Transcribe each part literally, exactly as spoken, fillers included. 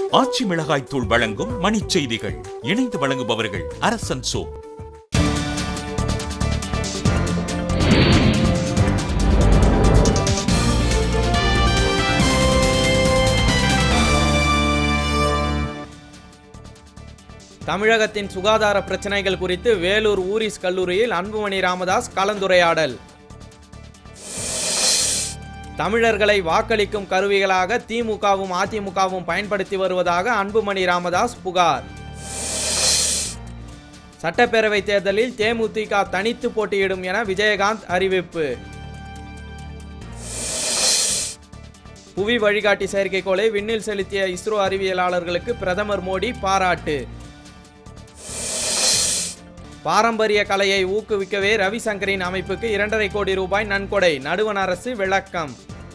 ஆச்சி மிளகாய் தூள் வழங்கும் மணிச் செய்திகள். இணைந்து வழங்குபவர்கள் அரசன் சோ. தமிழகத்தின் சுகாதார பிரச்சனைகள் குறித்து வேலூர் ஊரிஸ் கல்லூரியில் அன்புமணி ராமதாஸ் கலந்துரையாடல். தமிழர்களை வாக்களிக்கும் கருவிகளாக திமுகவும் அதிமுகவும் பயன்படுத்தி வருவதாக அன்புமணி ராமதாஸ் புகார். சட்டப்பேரவை தேர்தலில் தேமுதிக தனித்து போட்டியிடும் என விஜயகாந்த் அறிவிப்பு. புவி வழிகாட்டி செயற்கைக்கோளை விண்ணில் செலுத்திய இஸ்ரோ அறிவியலாளர்களுக்கு பிரதமர் மோடி பாராட்டு. பாரம்பரிய கலையை ஊக்குவிக்கவே ரவிசங்கரின் அமைப்புக்கு இரண்டரை கோடி ரூபாய் நன்கொடை, நடுவண் அரசு விளக்கம்.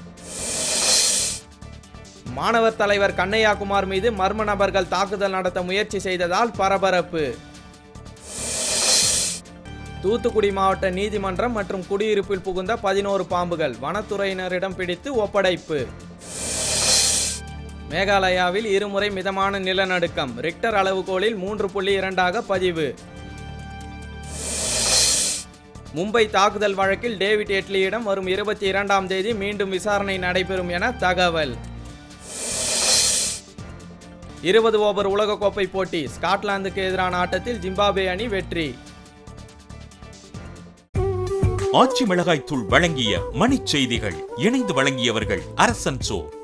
மாணவர் தலைவர் கண்ணையா குமார் மீது மர்ம நபர்கள் தாக்குதல் நடத்த முயற்சி செய்ததால் பரபரப்பு. தூத்துக்குடி மாவட்ட நீதிமன்றம் மற்றும் குடியிருப்பில் புகுந்த பதினோரு பாம்புகள் வனத்துறையினரிடம் பிடித்து ஒப்படைப்பு. மேகாலயாவில் இருமுறை மிதமான நிலநடுக்கம், ரிக்டர் அளவுகோலில் மூன்று புள்ளி இரண்டாக பதிவு. மும்பை தாக்குதல் வழக்கில் டேவிட் எட்லியிடம் வரும் இருபத்தி இரண்டாம் தேதி மீண்டும் விசாரணை நடைபெறும் என தகவல். இருபது ஓவர் உலகக்கோப்பை போட்டி, ஸ்காட்லாந்துக்கு எதிரான ஆட்டத்தில் ஜிம்பாப்வே அணி வெற்றி. ஆச்சி மிளகாய் தூள் வழங்கிய மணிச் செய்திகள். இணைந்து வழங்கியவர்கள் அரசன் சோ.